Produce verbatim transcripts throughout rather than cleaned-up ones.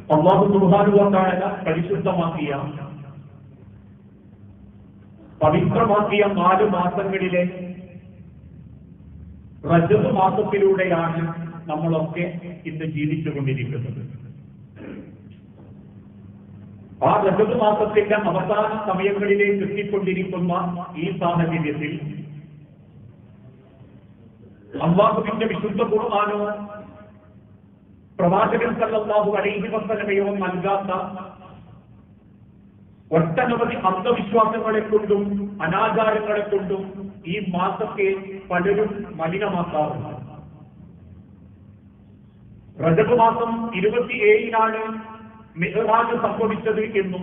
അല്ലാഹു സുബ്ഹാനഹു വ തആല പരിശുദ്ധമാക്കിയ പവിത്രമാക്കിയ നാല് മാസങ്ങളിലെ റജബ് മാസത്തിലൂടെയാണ് നമ്മളൊക്കെ ഇന്ന് ജീവിച്ചുകൊണ്ടിരിക്കുന്നത്. ആ റജബ് മാസത്തിന്റെ അവസാന സമയങ്ങളിലേക്ക് എത്തിക്കൊണ്ടിരിക്കുന്ന ഈ സാഹചര്യത്തിൽ അല്ലാഹുവിന്റെ വിശുദ്ധ ഖുർആനോ പ്രവാചകൻ സല്ലല്ലാഹു അലൈഹി വസല്ലമയോ നൽകാത്ത ഒട്ടനവധി അന്ധവിശ്വാസങ്ങളെ കൊണ്ടും അനാചാരങ്ങളെ കൊണ്ടും ഈ മാസത്തെ പലരും മലിനമാക്കാറുണ്ട്. റജബ് മാസം ഇരുപത്തിയേഴിനാണ് മിഅ്റാജ് സംഭവിച്ചത് എന്നും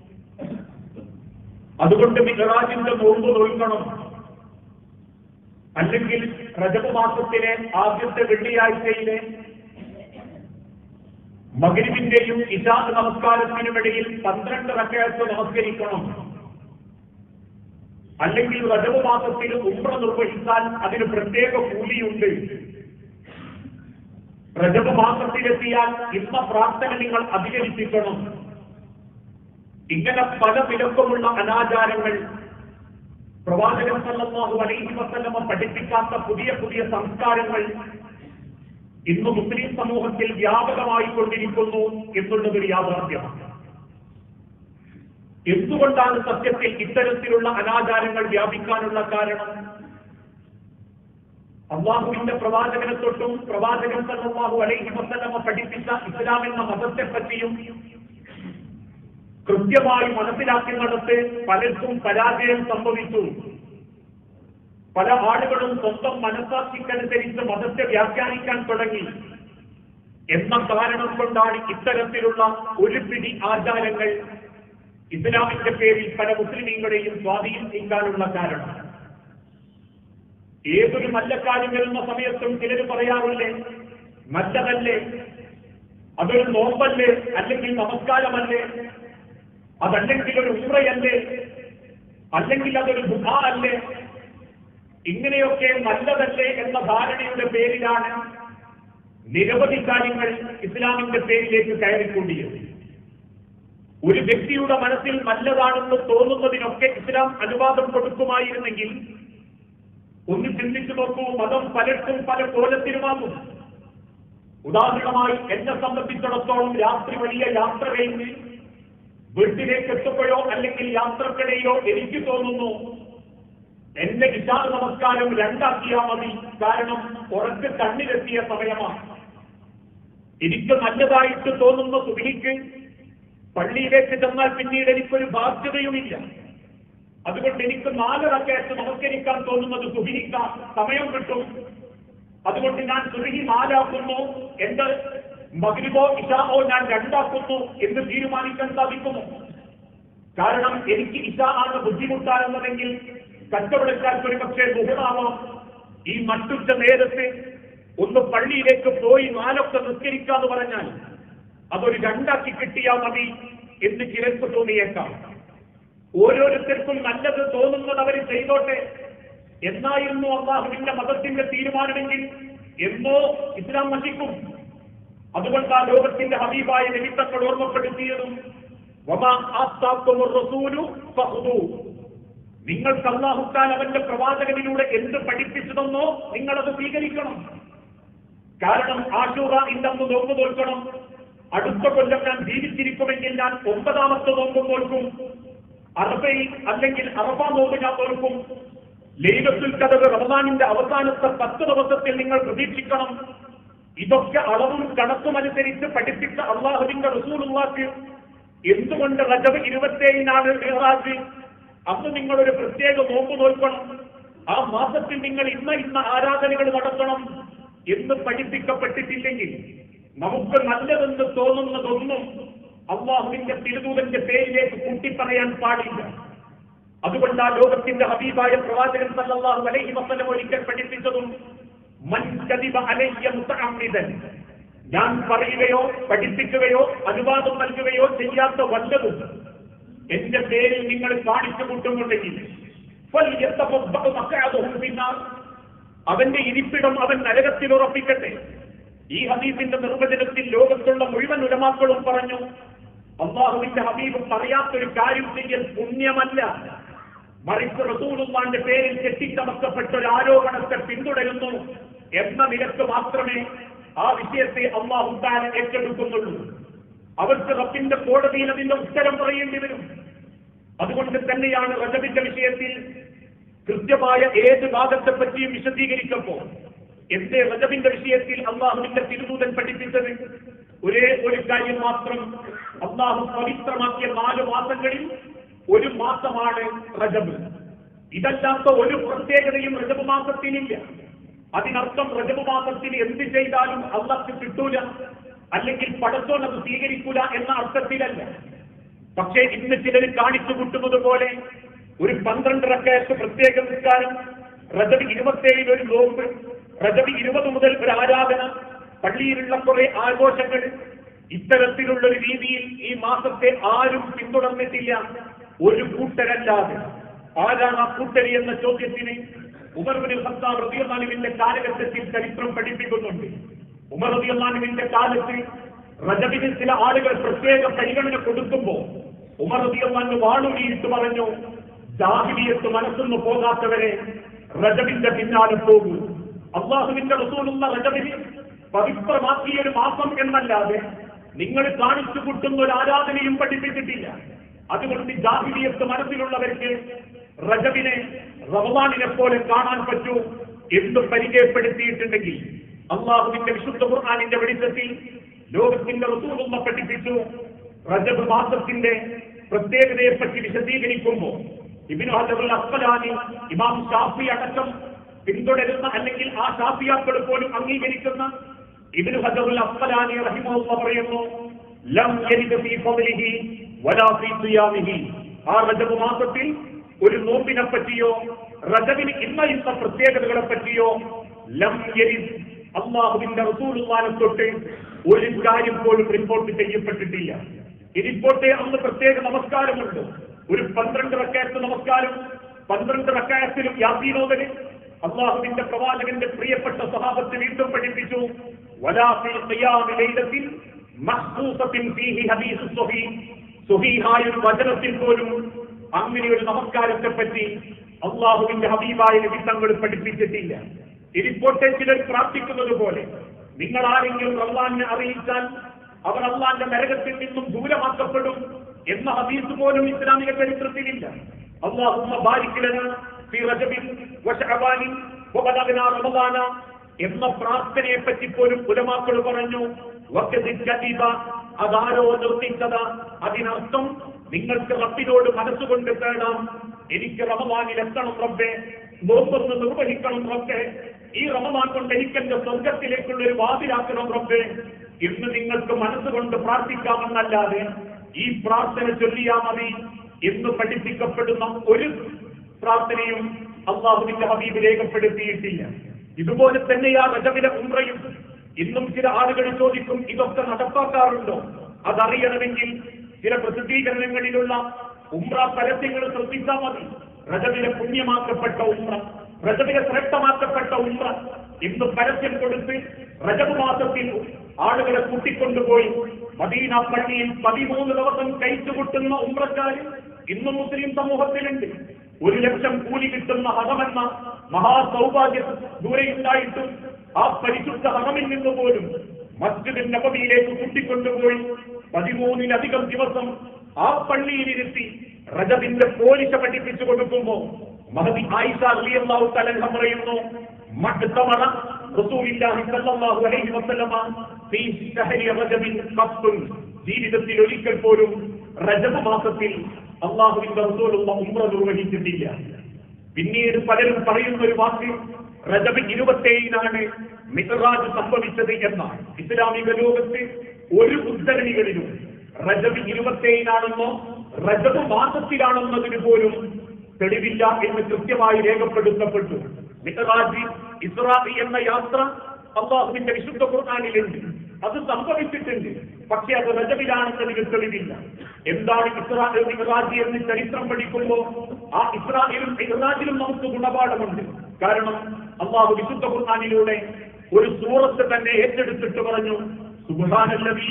അതുകൊണ്ട് മിഅ്റാജിന്റെ നോമ്പ് നോക്കണം, അല്ലെങ്കിൽ റജബ് മാസത്തിലെ ആദ്യത്തെ വെള്ളിയാഴ്ചയിലെ മഗ്രിബിന്റെയും ഇശാ നമസ്കാരത്തിനുമിടയിൽ പന്ത്രണ്ട് റക്അത്ത് നമസ്കരിക്കണം, അല്ലെങ്കിൽ റജബ് മാസത്തിൽ ഉംറ നിർവഹിച്ചാൽ അതിന് പ്രത്യേക കൂലിയുണ്ട്, റജബ് മാസത്തിലെത്തിയാൽ ഇന്ന പ്രാർത്ഥന നിങ്ങൾ അധികരിപ്പിക്കണം. ഇങ്ങനെ പല വിലക്കുമുള്ള അനാചാരങ്ങൾ, പ്രവാചകൻ സല്ലല്ലാഹു അലൈഹി വസല്ലമ പഠിപ്പിക്കാത്ത പുതിയ പുതിയ സംസ്കാരങ്ങൾ ഇന്ന് മുസ്ലിം സമൂഹത്തിൽ വ്യാപകമായി കൊണ്ടിരിക്കുന്നു എന്നുള്ളതൊരു യാഥാർത്ഥ്യമാണ്. എന്തുകൊണ്ടാണ് സത്യത്തിൽ ഇത്തരത്തിലുള്ള അനാചാരങ്ങൾ വ്യാപിക്കാനുള്ള കാരണം? അല്ലാഹുവിന്റെ പ്രവാചകനെ തൊട്ടും പ്രവാചകൻ സല്ലല്ലാഹു അലൈഹി വസല്ലമ പഠിപ്പിച്ച ഇസ്ലാം എന്ന മതത്തെ പറ്റിയും കൃത്യമായി മനസ്സിലാക്കുന്നിടത്ത് പലർക്കും പരാജയം സംഭവിച്ചു. പല ആളുകളും സ്വന്തം മനസ്സാക്ഷിക്കനുസരിച്ച് മതത്തെ വ്യാഖ്യാനിക്കാൻ തുടങ്ങി എന്ന കാരണം കൊണ്ടാണ് ഇത്തരത്തിലുള്ള ഒരു പിടി ആചാരങ്ങൾ ഇസ്ലാമിന്റെ പേരിൽ പല മുസ്ലിമീങ്ങളെയും സ്വാധീനിക്കാനുള്ള കാരണം. ഏതൊരു നല്ല കാര്യം വരുന്ന സമയത്തും ചിലർ പറയാറില്ലേ, നല്ലതല്ലേ, അതൊരു നോമ്പല്ലേ, അല്ലെങ്കിൽ നമസ്കാരമല്ലേ, അതല്ലെങ്കിൽ ഒരു ഉംറയല്ലേ, അല്ലെങ്കിൽ അതൊരു ദുആ അല്ലേ, ഇങ്ങനെയൊക്കെ നല്ലതല്ലേ എന്ന ധാരണയുടെ പേരിലാണ് നിരവധി കാര്യങ്ങൾ ഇസ്ലാമിന്റെ പേരിലേക്ക് കയറിക്കൊണ്ടിയത്. ഒരു വ്യക്തിയുടെ മനസ്സിൽ നല്ലതാണെന്ന് തോന്നുന്നതിനൊക്കെ ഇസ്ലാം അനുവാദം കൊടുക്കുമായിരുന്നെങ്കിൽ ഒന്ന് ചിന്തിച്ചു നോക്കൂ, മതം പലർക്കും പല കോലത്തിലുമാകും. ഉദാഹരണമായി എന്നെ സംബന്ധിച്ചിടത്തോളം രാത്രി വലിയ യാത്ര കഴിഞ്ഞ് വീട്ടിലേക്ക് എത്തുമ്പോഴോ അല്ലെങ്കിൽ യാത്രക്കിടെയോ എനിക്ക് തോന്നുന്നു എന്റെ ഇശാ നമസ്കാരം രണ്ടാക്കിയാൽ മതി, കാരണം ഉറക്ക് കണ്ണിലെത്തിയ സമയമാണ്. എനിക്ക് നല്ലതായിട്ട് തോന്നുന്ന സുബഹിക്ക് പള്ളിയിലേക്ക് ചെന്നാൽ പിന്നീട് എനിക്കൊരു ബാധ്യതയുമില്ല. അതുകൊണ്ട് എനിക്ക് നാല് റക്അത്ത് നമസ്കരിക്കാൻ തോന്നുന്നത് സുബഹിക്ക സമയം കിട്ടും. അതുകൊണ്ട് ഞാൻ സുബഹി നാലാക്കുന്നു, എന്റെ മഗ്രിബോ ഇശാഓ ഞാൻ രണ്ടാക്കുന്നു എന്ന് തീരുമാനിക്കാൻ സാധിക്കുമോ? കാരണം എനിക്ക് ഇശാ ആണ് ബുദ്ധിമുട്ടാകുന്നതെങ്കിൽ കച്ചവടക്കാർക്ക് ഒരു പക്ഷേ മുഹറാവാം. ഈ മറ്റുച്ച നേരത്തെ ഒന്ന് പള്ളിയിലേക്ക് പോയി നാലൊക്കെ നിസ്കരിക്കാന്ന് പറഞ്ഞാൽ അതൊരു രണ്ടാക്കി കിട്ടിയാൽ മതി എന്ന് ചിലർക്ക് തോന്നിയേക്കാം. ഓരോരുത്തർക്കും നല്ലത് തോന്നുന്നത് അവർ ചെയ്തോട്ടെ എന്നായിരുന്നു അല്ലാഹുവിന്റെ മതത്തിന്റെ തീരുമാനമെങ്കിൽ എന്നോ ഇസ്ലാം നശിക്കും. അതുകൊണ്ട് ആ ലോകത്തിന്റെ ഹബീബായ നിമിത്തങ്ങൾ ഓർമ്മപ്പെടുത്തിയതും വമാ ആതാകുമുർ റസൂലു ഫഖുദൂ, നിങ്ങൾക്ക് അല്ലാഹു തആല അവന്റെ പ്രവാചകനിലൂടെ എന്ത് പഠിപ്പിച്ചതെന്നോ നിങ്ങളത് സ്വീകരിക്കണം. കാരണം ആശൂറ ഇന്നന്ന് നോമ്പ് നോൽക്കണം, അടുത്ത കൊല്ലം ഞാൻ ജീവിച്ചിരിക്കുമെങ്കിൽ ഞാൻ ഒമ്പതാമത്തെ നോമ്പ് നോൽക്കും, അറബയിൽ അല്ലെങ്കിൽ അറബ നോമ്പ് ഞാൻ നോൽക്കും, ലൈലത്തുൽ ഖദർ റമദാനിന്റെ അവസാനത്തെ പത്ത് ദിവസത്തിൽ നിങ്ങൾ പ്രതീക്ഷിക്കണം. ഇതൊക്കെ അളവും കണക്കുമനുസരിച്ച് പഠിപ്പിച്ച അല്ലാഹുവിന്റെ റസൂലുള്ളാഹി എന്തുകൊണ്ട് റജബ് ഇരുപത്തേഴിനാണ് മിഅ്റാജ്, അന്ന് നിങ്ങളൊരു പ്രത്യേക നോമ്പ് നോൽക്കണം, ആ മാസത്തിൽ നിങ്ങൾ ഇന്ന ഇന്ന ആരാധനകൾ നടത്തണം എന്ന് പഠിപ്പിക്കപ്പെട്ടിട്ടില്ലെങ്കിൽ നമുക്ക് നല്ലതെന്ന് തോന്നുന്നതൊന്നും അല്ലാഹുവിന്റെ തിരുദൂതന്റെ പേരിലേക്ക് കൂട്ടിപ്പറയാൻ പാടില്ല. അതുകൊണ്ട് ആ ലോകത്തിന്റെ ഹബീബായ പ്രവാചകൻ സല്ലല്ലാഹു അലൈഹി വസല്ലം ഒരിക്കൽ പഠിപ്പിച്ചതും മൻ കദിബ അലയ്യ മുതഅമ്മിദൻ, ഞാൻ പറയുകയോ പഠിപ്പിക്കുകയോ അനുവാദം നൽകുകയോ ചെയ്യാത്ത വല്ലതും എന്റെ പേരിൽ നിങ്ങൾ കാണിച്ചു കൂട്ടുന്നുണ്ടെങ്കിൽ അവന്റെ ഇരിപ്പിടം അവൻ നരകത്തിൽ ഉറപ്പിക്കട്ടെ. ഈ ഹദീസിന്റെ നിർവചനത്തിൽ ലോകത്തുള്ള മുഴുവൻ ഉലമാ ഉലമാക്കളും പറഞ്ഞു, അല്ലാഹുവിന്റെ ഹബീബ് പറയാത്തൊരു കാര്യം ചെയ്യൽ പുണ്യമല്ല, മറിച്ച് റസൂലുള്ളാഹിന്റെ പേരിൽ കെട്ടിച്ചമക്കപ്പെട്ട ഒരു ആരോപണത്തെ പിന്തുടരുന്നു എന്ന നിലക്ക് മാത്രമേ ആ വിഷയത്തെ അല്ലാഹു തആല ഏറ്റെടുക്കുന്നുള്ളൂ. അവർക്ക് റബ്ബിന്റെ കോടതിയിൽ അതിന്റെ ഉത്തരം പറയേണ്ടി വരും. അതുകൊണ്ട് തന്നെയാണ് റജബിന്റെ വിഷയത്തിൽ കൃത്യമായ ഏത് ഭാഗത്തെ പറ്റിയും വിശദീകരിക്കുമ്പോൾ എന്റെ റജബിന്റെ വിഷയത്തിൽ അള്ളാഹുവിന്റെ തിരുദൂതൻ പഠിപ്പിച്ചത് ഒരേ ഒരു കാര്യം മാത്രം, അള്ളാഹു പവിത്രമാക്കിയ നാല് മാസങ്ങളിൽ ഒരു മാസമാണ് റജബ്. ഇതല്ലാത്ത ഒരു പ്രത്യേകതയും റജബ് മാസത്തിനില്ല. അതിനർത്ഥം റജബ് മാസത്തിന് എന്ത് ചെയ്താലും അള്ളാഹ്ക്ക് കിട്ടൂല, അല്ലെങ്കിൽ പടച്ചോൻ അത് സ്വീകരിക്കൂല എന്ന അർത്ഥത്തിലല്ല. പക്ഷേ ഇന്ന് ചിലർ കാണിച്ചു കൂട്ടുന്നത് പോലെ ഒരു പന്ത്രണ്ട് റക്അത്ത് പ്രത്യേക നിസ്കാരം, റജബ് ഇരുപത്തേഴിൽ ഒരു നോമ്പ്, റജബ് ഇരുപത് മുതൽ ഒരു ആരാധന, പള്ളിയിലുള്ള കുറെ ആഘോഷങ്ങൾ, ഇത്തരത്തിലുള്ള ഒരു രീതിയിൽ ഈ മാസത്തെ ആരും പിന്തുടർന്നിട്ടില്ല ഒരു കൂട്ടരല്ലാതെ. ആരാണ് ആ കൂട്ടരി എന്ന ചോദ്യത്തിന് ഉമർ ഇബ്നുൽ ഖത്താബ് റളിയല്ലാഹു അൻഹുവിന്റെ കാലഘട്ടത്തിൽ ചരിത്രം പഠിപ്പിക്കുന്നുണ്ട്. ഉമർ റളിയല്ലാഹു അൻഹുവിന്റെ കാലത്ത് റജബിന് ചില ആളുകൾ പ്രത്യേക പരിഗണന കൊടുക്കുമ്പോൾ ഉമർ റളിയല്ലാഹു അൻഹു വാളുകിയിട്ട് പറഞ്ഞു, ജാഹിലിയത്ത് മനസ്സൊന്നു പോകാത്തവരെ റജബിന്റെ പിന്നാലെ പോകൂ. അള്ളാഹുവിന്റെ റസൂലുള്ള റജബിന് പവിത്രമാക്കിയ ഒരു മാസം എന്നല്ലാതെ നിങ്ങൾ കാണിച്ചു കൂട്ടുന്ന ഒരു ആരാധനയും പഠിപ്പിച്ചിട്ടില്ല. അതുകൊണ്ട് ജാഹിലിയത്ത് മനസ്സിലുള്ളവർക്ക് റജബിനെ റമളാനിനെ പോലെ കാണാൻ പറ്റൂ എന്ന് പരിചയപ്പെടുത്തിയിട്ടുണ്ടെങ്കിൽ അള്ളാഹുവിന്റെ വിശുദ്ധ ഖുർആനിന്റെ വെളിച്ചത്തിൽ ലോകത്തിന്റെ റസൂലുള്ള പഠിപ്പിച്ചു. റജബ് മാസത്തിന്റെ പ്രത്യേകതയെ പറ്റി വിശദീകരിക്കുമ്പോൾ ഇബ്നു ഹജറുൽ അസ്ഖലാനി, ഇമാം ഷാഫി അടക്കം പിന്തുടരുന്ന അല്ലെങ്കിൽ ആ ഷാഫിയാക്കൾ പോലും അംഗീകരിക്കുന്ന ഇബ്നു ഹജറുൽ അസ്ഖലാനി റഹിമഹുല്ലാഹ് പറയുന്നു, ലം യരിദ് ഫീ ഫദ്ലിഹി വലാ ഫീ സിയാമിഹി. ആ റജബ് മാസത്തിൽ ഒരു നോമ്പിനെ പറ്റിയോ റജബിന് ഇന്ന ഇന്ന പ്രത്യേകതകളെ പറ്റിയോ ലം യരിദ് അല്ലാഹുവിന്റെ റസൂലുള്ളാഹിനെ തൊട്ട് ഒരു കാര്യം പോലും റിപ്പോർട്ട് ചെയ്യപ്പെട്ടിട്ടില്ല. ഇതിപ്പോട്ടെ അന്ന് പ്രത്യേക നമസ്കാരമുണ്ട്, ഒരു പന്ത്രണ്ട് റക്അത്ത് നമസ്കാരം, പന്ത്രണ്ട് റക്അത്തിലും യാസീനോദന് അള്ളാഹുവിന്റെ പ്രവാചകന്റെ പ്രിയപ്പെട്ട സ്വഹാബത്ത് വീണ്ടും പഠിപ്പിച്ചു, വലാ ഫീ ഖിയാമി ലൈലത്തിൻ മഖ്സൂസത്തിൻ ഫീഹി ഹദീസ് സ്വഹീഹ്. സ്വഹീഹായ ഒരു വചനത്തിൽ പോലും അങ്ങനെ ഒരു നമസ്കാരത്തെ പറ്റി അള്ളാഹുവിന്റെ ഹബീബായ നബി തങ്ങൾ പഠിപ്പിച്ചിട്ടില്ല. ഇതിപ്പോട്ടെ ചിലർ പ്രാർത്ഥിക്കുന്നത് പോലെ നിങ്ങൾ ആരെങ്കിലും അള്ളാഹിനെ അറിയിച്ചാൽ അവർ അള്ളാഹിന്റെ നരകത്തിൽ നിന്നും ദൂരമാക്കപ്പെടും എന്ന ഹദീസ് പോലും ഇസ്ലാമിക ചരിത്രത്തിലില്ല. അല്ലാഹുമ്മ ബാരിക് ലനാ ഫീ റജബിൻ വശഅബാനിൻ വബലഗ്നാ റമളാന എന്ന പ്രാർത്ഥനയെ പറ്റി പോലും ഉലമാക്കൾ പറഞ്ഞു. അതാരോ നിർത്തിച്ചത്, അതിനർത്ഥം നിങ്ങൾക്ക് റബ്ബിനോട് മനസ്സുകൊണ്ട് തേടാം, എനിക്ക് റമളാനിൽ എത്തണം റബ്ബേ, നോമ്പൊന്ന് നിർവഹിക്കണം റബ്ബേ, ഈ റമളാൻ കൊണ്ട് എനിക്ക് എന്റെ സ്വർഗത്തിലേക്കുള്ള ഒരു വാതിലാക്കണം റബ്ബേ എന്ന് നിങ്ങൾക്ക് മനസ്സുകൊണ്ട് പ്രാർത്ഥിക്കാമെന്നല്ലാതെ ഈ പ്രാർത്ഥന ചൊല്ലിയാ മതി എന്ന് പഠിപ്പിക്കപ്പെടുന്ന ഒരു പ്രാർത്ഥനയും അള്ളാഹുവിന്റെ ഹബീബ് രേഖപ്പെടുത്തിയിട്ടില്ല. ഇതുപോലെ തന്നെയാ റജബിലെ ഉംറയും. ഇന്നും ചില ആളുകൾ ചോദിക്കും, ഇതൊക്കെ നടപ്പാക്കാറുണ്ടോ? അതറിയണമെങ്കിൽ ചില പ്രസിദ്ധീകരണങ്ങളിലുള്ള ഉംറ പരസ്യങ്ങൾ ശ്രദ്ധിച്ചാൽ മതി. റജബിലെ പുണ്യമാക്കപ്പെട്ട ഉംറ, റജബിലെ ശ്രേഷ്ഠമാക്കപ്പെട്ട ഉംറ ഇന്ന് പരസ്യം കൊടുത്ത് റജബ് മാസത്തിൽ ആളുകളെ കൂട്ടിക്കൊണ്ടുപോയി മദീന പള്ളിയിൽ പതിമൂന്ന് ദിവസം കഴിച്ചുകൂട്ടുന്ന ഉംറക്കാർ ഇന്നും മുസ്ലിം സമൂഹത്തിലുണ്ട്. ഒരു ലക്ഷം കൂലി കിട്ടുന്ന ഹറമെന്ന മഹാസൗഭാഗ്യ ദൂരെയുണ്ടായിട്ടും ആ പരിശുദ്ധ ഹറമിൽ നിന്ന് പോലും മസ്ജിദ് നബവിയിലേക്ക് കൂട്ടിക്കൊണ്ടുപോയി പതിമൂന്നിലധികം ദിവസം ആ പള്ളിയിലിരുത്തി റജബിന്റെ പോലിശ പഠിപ്പിച്ചു കൊടുക്കുമ്പോ മഹദി ആയിഷ റളിയല്ലാഹു തആല അൻഹ പറയുന്നു, മഅ്തമറ റസൂലുള്ളാഹി സ്വല്ലല്ലാഹു അലൈഹി വസല്ലമ ഫീ ശഹരി റജബിൻ ഖത്തുൻ. ജീവിതത്തിൽ ഒരിക്കൽ പോലും റജബ് മാസത്തിൽ അല്ലാഹുവിന്റെ റസൂലുള്ള ഉംറ നിർവഹിച്ചിട്ടില്ല. പിന്നീട് പലരും പറയുന്ന ഒരു വാക്ക്, റജബ് ഇരുപത്തേഴിനാണ് മിഅ്റാജ് സംഭവിച്ചത് എന്നാണ്. ഇസ്ലാമിക ലോകത്ത് ഒരു ഉദ്ധരണികളിലും റജബ് ഇരുപത്തേഴിനാണെന്നോ റജബ് മാസത്തിലാണെന്നതിന് പോലും തെളിവില്ല എന്ന് കൃത്യമായി രേഖപ്പെടുത്തപ്പെട്ടു. മിഅ്റാജ്, ഇസ്രാ എന്ന യാത്ര അല്ലാഹുവിന്റെ വിശുദ്ധ ഖുർആനിലുണ്ട്, അത് സംഭവിച്ചിട്ടുണ്ട്. പക്ഷെ അത് റജബിലാണെന്നതിന് തെളിവില്ല. എന്താണ് ഇസ്രാ മിഅ്റാജ് എന്ന് ചരിത്രം പഠിക്കുമ്പോൾ ആ ഇസ്രായിലും മിഅ്റാജിലും നമുക്ക് ഗുണപാഠമുണ്ട്. കാരണം അല്ലാഹു വിശുദ്ധ ഖുർആനിലൂടെ ഒരു സൂറത്ത് തന്നെ ഏറ്റെടുത്തിട്ട് പറഞ്ഞു, സുബ്ഹാനല്ലദീ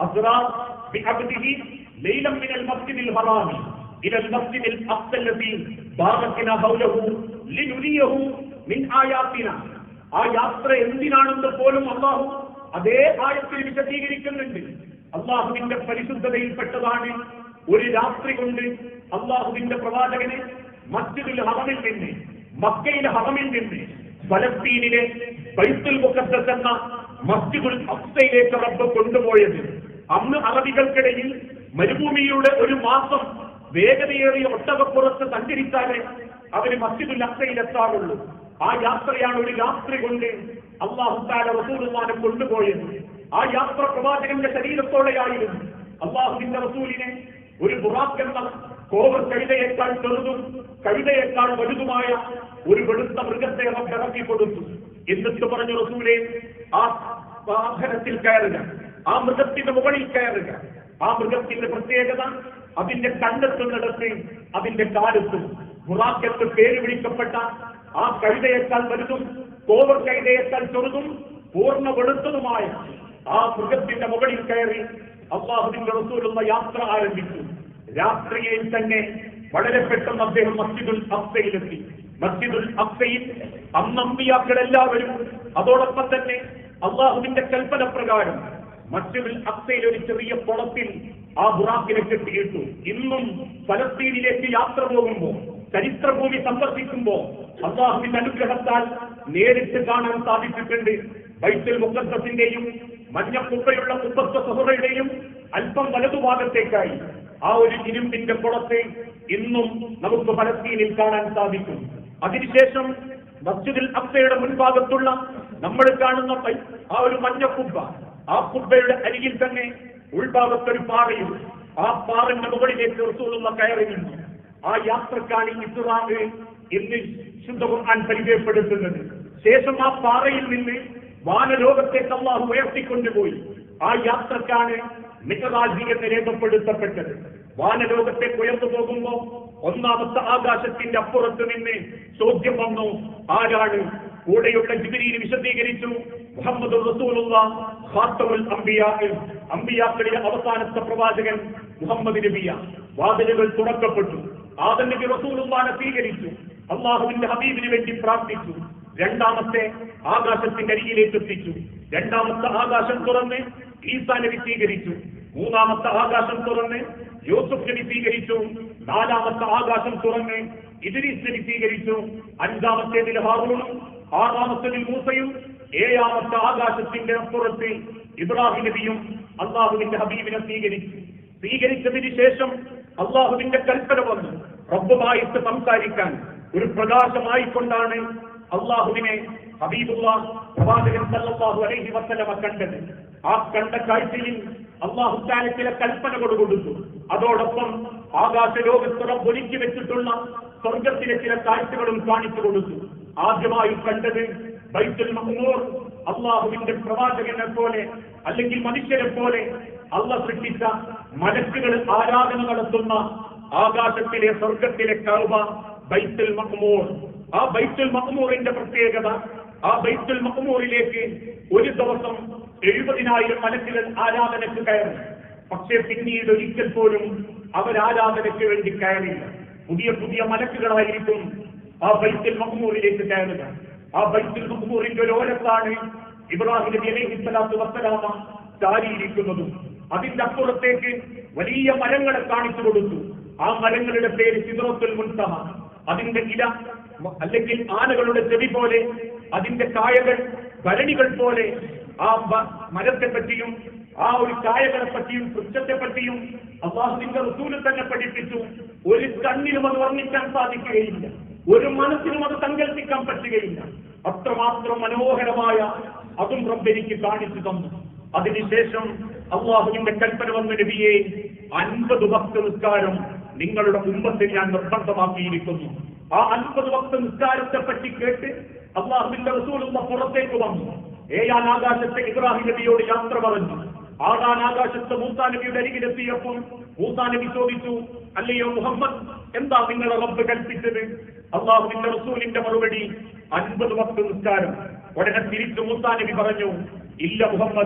അസ്റാ ബിഅബ്ദിഹി ലൈലൻ മിനൽ മസ്ജിദിൽ ഹറാമി ഇലൽ മസ്ജിദിൽ അഖ്സല്ലദി ബാറക്നാ ഹൗലഹു ലിനുരിയഹു മിൻ ആയാതിനാ. ആ യാത്ര എന്തിനാണെന്ന് പോലും അല്ലാഹു അതേ ആയത്തിൽ വിശദീകരിക്കുന്നുണ്ട്. അല്ലാഹുവിന്റെ പരിശുദ്ധതയിൽപ്പെട്ടതാണ് ഒരു രാത്രി കൊണ്ട് അല്ലാഹുവിന്റെ പ്രവാചകനെ മസ്ജിദുൽ ഹറമിൽ നിന്ന്, മക്കയിലെ ഹറമിൽ നിന്ന് ഫലസ്തീനിലെ ബൈത്തുൽ മുഖദ്ദസ് എന്ന മസ്ജിദുൽ അഖ്സയിലേക്ക് റബ്ബ് കൊണ്ടുപോയത്. അന്ന് അറബികൾക്കിടയിൽ മരുഭൂമിയുടെ ഒരു മാസം വേഗതയേറിയ ഒട്ടകപ്പുറത്ത് സഞ്ചരിച്ചാലേ അവര് മസ്ജിദുൽ അഖ്സയിൽ എത്താറുള്ളൂ. ആ യാത്രയാണ് ഒരു രാത്രി കൊണ്ട് അല്ലാഹു തആല റസൂലുള്ളാഹിനെ കൊണ്ടുപോയത്. ആ യാത്ര പ്രവാചകന്റെ ശരീരത്തോടെയായിരുന്നു. അല്ലാഹുവിന്റെ റസൂലിനെ ഒരു ബുറാഖ് എന്ന കോവർ കഴുതയേക്കാൾ ചെറുതും കഴുതയേക്കാൾ വലുതുമായ ഒരു വെളുത്ത മൃഗത്തെ റബ്ബ് ഇറക്കി കൊടുത്തു. എന്നിട്ട് പറഞ്ഞു, റസൂലേ, ആ വാഹനത്തിൽ കയറുക, ആ മൃഗത്തിന്റെ മുകളിൽ കയറുക. ആ മൃഗത്തിന്റെ പ്രത്യേകത അതിന്റെ കണ്ണെത്തുന്നിടത്ത് അതിന്റെ കാലെത്തും. ബുറാഖ് എന്ന് പേര് വിളിക്കപ്പെട്ട ആ കഴുതയേക്കാൾ വലുതും കോവർ കഴുതയേക്കാൾ ചെറുതും പൂർണ്ണ വെളുത്തതുമായ ആ മൃഗത്തിന്റെ മുകളിൽ കയറി അല്ലാഹുവിന്റെ റസൂലുള്ള യാത്ര ആരംഭിച്ചു. രാത്രിയിൽ തന്നെ വളരെ പെട്ടെന്ന് അദ്ദേഹം മസ്ജിദുൽ അഖ്സയിലെത്തി. മസ്ജിദുൽ അഖ്സയിൽ അന്ന് അമ്പിയാക്കളെല്ലാവരും അതോടൊപ്പം തന്നെ അല്ലാഹുവിന്റെ കൽപ്പന പ്രകാരം മസ്ജിദുൽ അഖ്സയിൽ ഒരു ചെറിയ കുളത്തിൽ ആ ബുറാഖിനെ കെട്ടിയിട്ടു. ഇന്നും ഫലസ്തീനിലേക്ക് യാത്ര പോകുമ്പോൾ, ചരിത്രഭൂമി സന്ദർശിക്കുമ്പോൾ അല്ലാഹുവിന്റെ അനുഗ്രഹത്താൽ നേരിട്ട് കാണാൻ സാധിച്ചിട്ടുണ്ട്. ബൈത്തുൽ മുഖദ്ദസിന്റെയും മഞ്ഞ കുപ്പയുള്ള കുപ്പത്ത് സഹറയുടെയും അല്പം വലതുഭാഗത്തേക്കായി ആ ഒരു ഇരുമ്പിന്റെ കുളത്തെ ഇന്നും നമുക്ക് ഫലസ്തീനിൽ കാണാൻ സാധിക്കും. അതിനുശേഷം മസ്ജിദുൽ അഖ്സയുടെ മുൻഭാഗത്തുള്ള നമ്മൾ കാണുന്ന ആ ഒരു മഞ്ഞ കുബ്ബ, ആ കുബ്ബയുടെ അരികിൽ തന്നെ ഉൾഭാഗത്തൊരു പാറയും, ആ പാറന്റെ മുകളിലേക്ക് റസൂലുള്ള കയറി നിന്നു. ആ യാത്രക്കാണ് ഇസ്റാ എന്ന് ശുദ്ധ ഖുർആൻ പരിചയപ്പെടുത്തുന്നത്. ശേഷം ആ പാറയിൽ നിന്ന് വാനലോകത്തേക്ക് അല്ലാഹു ഉയർത്തിക്കൊണ്ടുപോയി. ആ യാത്രക്കാണ് മിഅ്റാജ് എന്ന് രേഖപ്പെടുത്തപ്പെട്ടത്. വാനലോകത്തേക്ക് ഉയർന്നു പോകുമ്പോ ഒന്നാമത്തെ ആകാശത്തിന്റെ അപ്പുറത്ത് നിന്ന് ചോദ്യം വന്നു, ആരാണ്? കൂടെയുള്ള ജിബ്രീൽ വിശദീകരിച്ചു, മുഹമ്മദ് റസൂലുള്ളാഹ് ഖാത്തമുൽ അംബിയാ, അംബിയാക്കളിലെ അവസാനത്തെ പ്രവാചകൻ മുഹമ്മദ് നബിയ. വാതിലുകൾ തുറക്കപ്പെട്ടു. ആദം നബി റസൂലുള്ളാഹിനെ സ്വീകരിച്ചു. അല്ലാഹുവിന്റെ ഹബീബിന് വേണ്ടി പ്രാർത്ഥിച്ചു. രണ്ടാമത്തെ ആകാശത്തിന്റെ അരികിലേക്ക് എത്തിച്ചു. രണ്ടാമത്തെ ആകാശം തുറന്ന് ഈസാ നബി സ്വീകരിച്ചു. മൂന്നാമത്തെ ആകാശം തുറന്ന് യൂസുഫ് നബി സ്വീകരിച്ചു. നാലാമത്തെ ആകാശം തുറന്ന് ഇദ്രീസ് നബി സ്വീകരിച്ചു. അഞ്ചാമത്തേതിൽ ഹാറൂണും ആറാമത്തേതിൽ മൂസയും ഏഴാമത്തെ ആകാശത്തിന്റെ അപ്പുറത്ത് ഇബ്രാഹിം നബിയും അള്ളാഹുവിന്റെ ഹബീബിനെ സ്വീകരിച്ചു. സ്വീകരിച്ചതിന് ശേഷം അള്ളാഹുവിന്റെ കൽപ്പന വന്നു റബ്ബുമായിട്ട് സംസാരിക്കാൻ. ഒരു പ്രകാശമായിക്കൊണ്ടാണ് അള്ളാഹുവിനെ ഹബീബുല്ലാഹ് പ്രവാചകൻ സല്ലല്ലാഹു അലൈഹി വസല്ലമ കണ്ടത്. ആ കണ്ട കാഴ്ചയിൽ അല്ലാഹു തആല ചില കൽപ്പനകൾ കൊടുത്തു. അതോടൊപ്പം ആകാശ ലോകത്ത് റബ്ബ് ഒരുക്കി വെച്ചിട്ടുള്ള സ്വർഗത്തിലെ ചില കാഴ്ചകളും കാണിച്ചു കൊടുത്തു. ആദ്യമായി കണ്ടത് ബൈത്തുൽ മഅ്മൂർ. അള്ളാഹുവിന്റെ പ്രവാചകനെ പോലെ അല്ലെങ്കിൽ മനുഷ്യരെ പോലെ അള്ളാഹ് സൃഷ്ടിച്ച മലക്കുകൾ ആരാധന നടത്തുന്ന ആകാശത്തിലെ സ്വർഗത്തിലെ കഅബ ബൈത്തുൽ മഅ്മൂർ. ആ ബൈത്തുൽ മഅ്മൂറിന്റെ പ്രത്യേകത, ആ ബൈത്തുൽ മഅ്മൂറിലേക്ക് ഒരു ദിവസം എഴുപതിനായിരം മലക്കുകൾ ആരാധനയ്ക്ക് കയറും. പക്ഷേ പിന്നീട് ഒരിക്കൽ പോലും അവർ ആരാധനയ്ക്ക് വേണ്ടി കയറില്ല. പുതിയ പുതിയ മലക്കുകളായിരിക്കും ആ ബൈത്തുൽ മഅ്മൂറിലേക്ക് കയറുക. ആ ബൈത്തുൽ മഅ്മൂറിന്റെ ഒരു ഓരത്താണ് ഇബ്രാഹിം നബി അലൈഹി സ്വലാത്തു വസ്സലാമ ചാരിയിരിക്കുന്നതും. അതിന്റെ അപ്പുറത്തേക്ക് വലിയ മരങ്ങളെ കാണിച്ചു കൊടുത്തു. ആ മരങ്ങളുടെ പേര് സിദ്റത്തുൽ മുൻതഹ. അതിന്റെ ഇല അല്ലെങ്കിൽ ആനകളുടെ ചെവി പോലെ, അതിന്റെ കായകൾ ഭരണികൾ പോലെ. ആ മരത്തെ പറ്റിയും ആ ഒരു കായകളെ പറ്റിയും വൃക്ഷത്തെ പറ്റിയും അല്ലാഹുവിന്റെ റസൂൽ തന്നെ പഠിപ്പിച്ചു. ഒരു കണ്ണിനും അത് വർണ്ണിക്കാൻ സാധിക്കുകയില്ല, ഒരു മനസ്സിനും അത് സങ്കല്പിക്കാൻ പറ്റുകയില്ല. അത്രമാത്രം മനോഹരമായ അതും റബ്ബെനിക്ക് കാണിച്ചു തന്നു. അതിനുശേഷം അല്ലാഹുവിന്റെ കൽപ്പന വന്ന നബിയെ, അൻപത് വക്ത് നിസ്കാരം നിങ്ങളുടെ ഉമ്മത്തിൽ ഞാൻ നിർബന്ധമാക്കിയിരിക്കുന്നു. ആ അൻപത് വക്ത് നിസ്കാരത്തെ പറ്റി കേട്ട് അല്ലാഹുവിന്റെ റസൂലുള്ള പുറത്തേക്ക് വന്നു. ഏഴാം ആകാശത്തെ ഇബ്രാഹിം നബിയോട് യാത്ര പറഞ്ഞു. ആറാം ആകാശത്തെ മൂസാ നബിയുടെ അരികിലെത്തിയപ്പോൾ മൂസാ നബി ചോദിച്ചു, അല്ലയോ മുഹമ്മദ്, എന്താ നിങ്ങളെ റബ്ബ് കൽപ്പിച്ചത്? അല്ലാഹുവിന്റെ റസൂലിന്റെ മറുപടി, അൻപത് വക്ത് നിസ്കാരം. ഉടനെ തിരിച്ചു മൂസാ നബി പറഞ്ഞു, ഇല്ല മുഹമ്മദ്,